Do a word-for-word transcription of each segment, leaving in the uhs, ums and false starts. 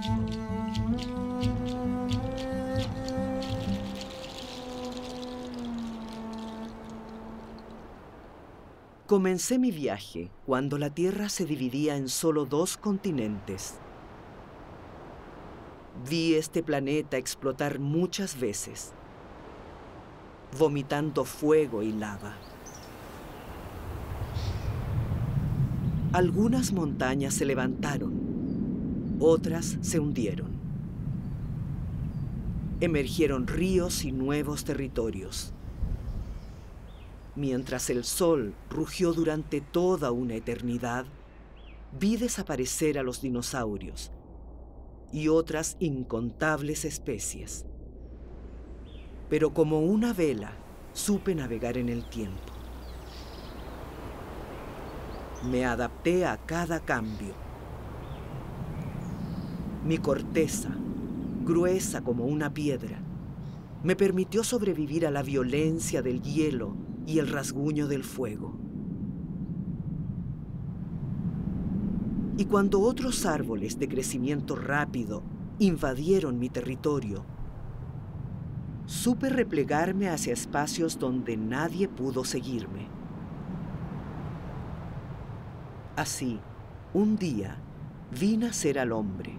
Comencé mi viaje cuando la Tierra se dividía en solo dos continentes. Vi este planeta explotar muchas veces, vomitando fuego y lava. Algunas montañas se levantaron, otras se hundieron. Emergieron ríos y nuevos territorios. Mientras el sol rugió durante toda una eternidad, vi desaparecer a los dinosaurios y otras incontables especies. Pero como una vela, supe navegar en el tiempo. Me adapté a cada cambio. Mi corteza, gruesa como una piedra, me permitió sobrevivir a la violencia del hielo y el rasguño del fuego. Y cuando otros árboles de crecimiento rápido invadieron mi territorio, supe replegarme hacia espacios donde nadie pudo seguirme. Así, un día, vi nacer al hombre,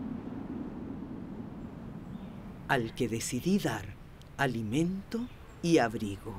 al que decidí dar alimento y abrigo.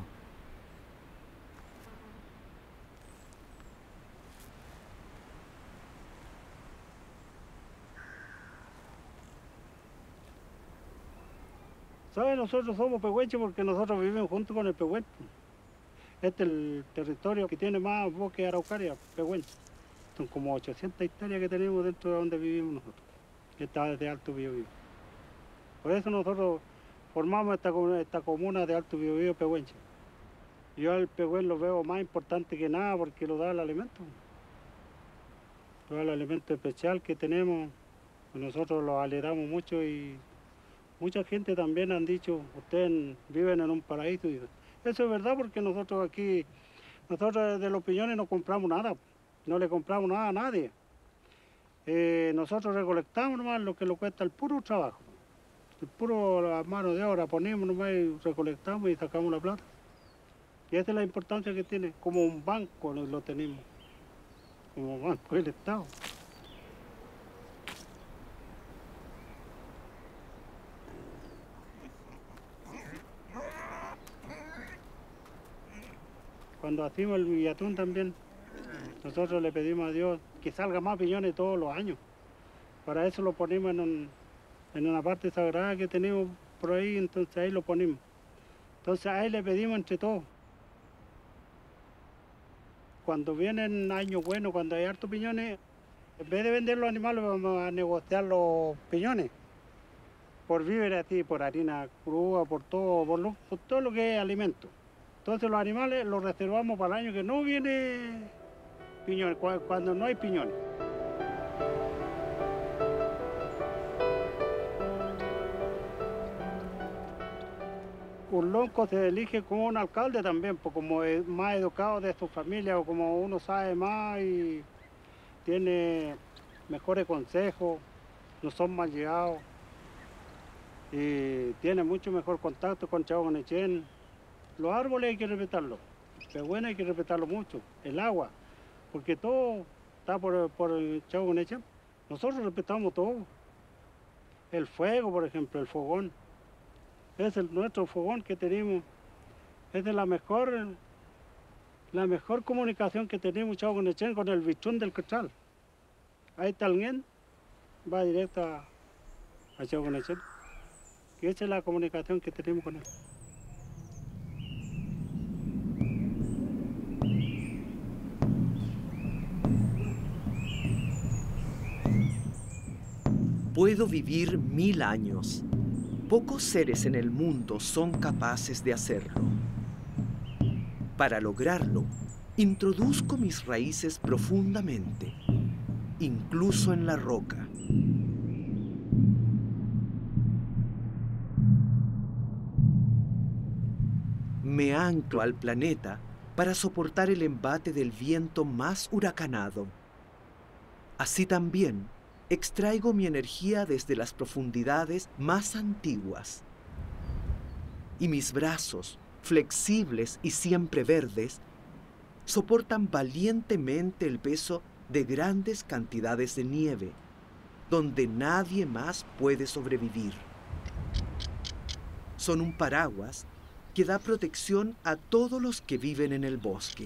¿Sabe? Nosotros somos pehuenches porque nosotros vivimos junto con el pehuenche. Este es el territorio que tiene más bosque de araucaria, pehuenche. Son como ochocientas hectáreas que tenemos dentro de donde vivimos nosotros, que está desde Alto Biobío. Por eso nosotros formamos esta, esta comuna de Alto Biobío pehuenche. Yo al pehuen lo veo más importante que nada porque lo da el alimento. Lo da el alimento especial que tenemos. Nosotros lo alegramos mucho y mucha gente también han dicho, ustedes viven en un paraíso. Eso es verdad porque nosotros aquí, nosotros de los piñones no compramos nada, no le compramos nada a nadie. Eh, nosotros recolectamos nomás lo que lo cuesta el puro trabajo. El puro la mano de obra, ponemos nomás y recolectamos y sacamos la plata. Y esa es la importancia que tiene, como un banco lo, lo tenemos, como un banco del Estado. Cuando hacemos el villatún también, nosotros le pedimos a Dios que salga más piñones todos los años. Para eso lo ponemos en, un, en una parte sagrada que tenemos por ahí, entonces ahí lo ponemos. Entonces ahí le pedimos entre todos. Cuando vienen años buenos, cuando hay hartos piñones, en vez de vender los animales vamos a negociar los piñones. Por víveres así, por harina cruda, por todo, por, lo, por todo lo que es alimento. Entonces los animales los reservamos para el año que no viene piñones, cuando no hay piñones. Un lonco se elige como un alcalde también, pues como es más educado de su familia o como uno sabe más y tiene mejores consejos, no son mal llevados y tiene mucho mejor contacto con Chahuanechen. Los árboles hay que respetarlos, el pehuen hay que respetarlo mucho, el agua, porque todo está por, por el Chahuanechen. Nosotros respetamos todo. El fuego, por ejemplo, el fogón. Es el, nuestro fogón que tenemos. Es de la mejor, la mejor comunicación que tenemos Chahuanechen con el bichún del Quetzal. Ahí también va directo a, a Chahuanechen. Y esa es la comunicación que tenemos con él. Puedo vivir mil años. Pocos seres en el mundo son capaces de hacerlo. Para lograrlo, introduzco mis raíces profundamente, incluso en la roca. Me anclo al planeta para soportar el embate del viento más huracanado. Así también, extraigo mi energía desde las profundidades más antiguas. Y mis brazos, flexibles y siempre verdes, soportan valientemente el peso de grandes cantidades de nieve, donde nadie más puede sobrevivir. Son un paraguas que da protección a todos los que viven en el bosque.